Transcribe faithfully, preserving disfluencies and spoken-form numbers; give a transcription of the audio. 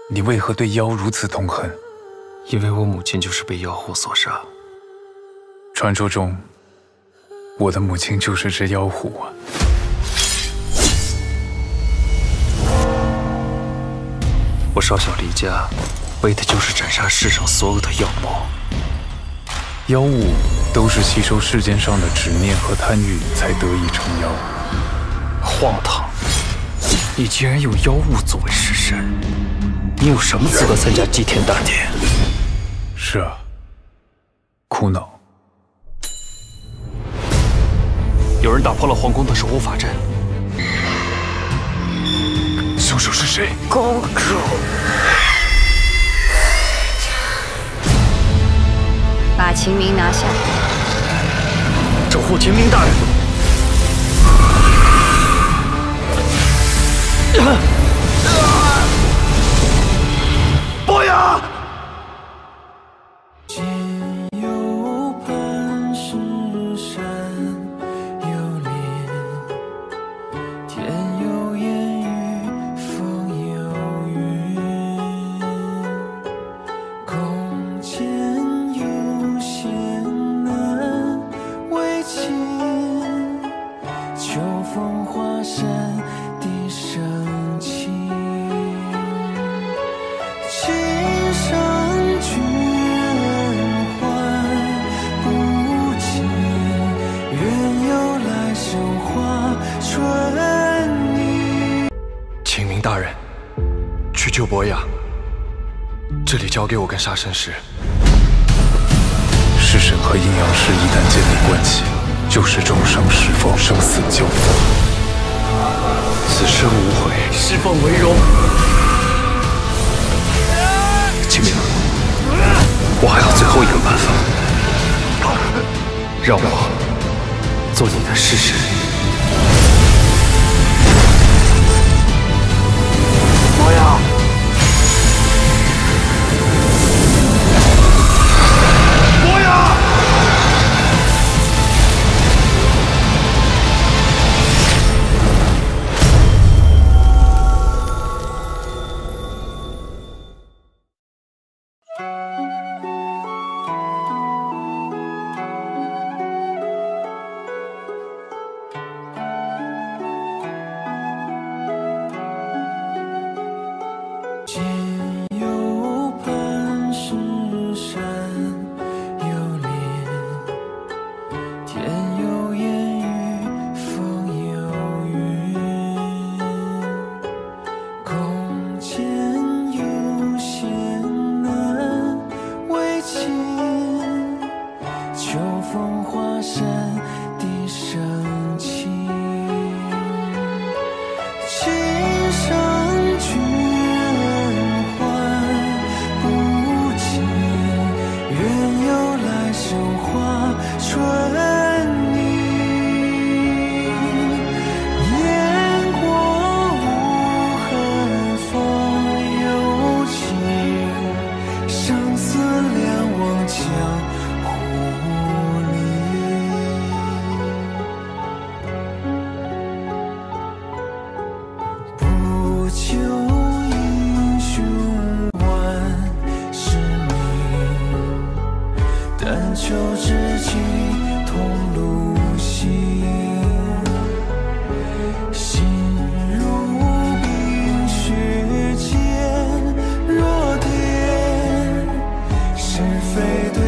你为何对妖如此痛恨？ 因为我母亲就是被妖狐所杀。 传说中，我的母亲就是只妖狐啊！ 我少小离家，为的就是斩杀世上所有的妖魔。 妖物都是吸收世间上的执念和贪欲才得以成妖。 荒唐！你竟然有妖物作为尸身，你有什么资格参加祭天大典？ 是啊，苦恼。 有人打破了皇宫的守护法阵， 凶手是谁？ 公主，把秦明拿下。 守护秦明大人。伯牙。秦明大人，去救伯牙。这里交给我跟杀生石。 尸神和阴阳师一旦建立关系，就是终生侍奉，生死交锋。 此生无悔，侍奉为荣。秦明，我还有最后一个办法，让我做你的尸神。伯牙。伯牙。 是非对。